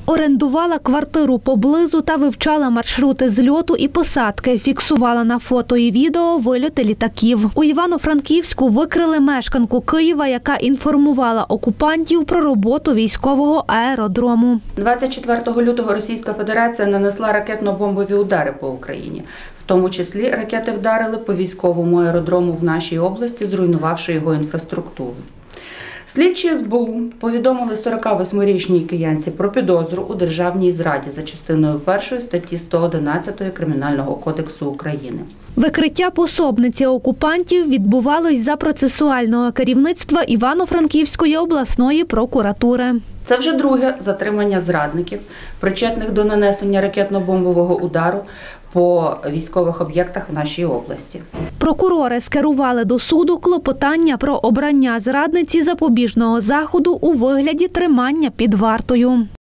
Орендувала квартиру поблизу та вивчала маршрути зльоту і посадки. Фіксувала на фото і відео вильоти літаків. У Івано-Франківську викрили мешканку Києва, яка інформувала окупантів про роботу військового аеродрому. 24 лютого Російська Федерація нанесла ракетно-бомбові удари по Україні. В тому числі ракети вдарили по військовому аеродрому в нашій області, зруйнувавши його інфраструктуру. Слідчі СБУ повідомили 48-річній киянці про підозру у державній зраді за частиною 1 статті 111 Кримінального кодексу України. Викриття пособниці окупантів відбувалось за процесуального керівництва Івано-Франківської обласної прокуратури. Це вже друге затримання зрадників, причетних до нанесення ракетно-бомбового удару по військових об'єктах в нашій області. Прокурори скерували до суду клопотання про обрання зрадниці запобіжного заходу у вигляді тримання під вартою.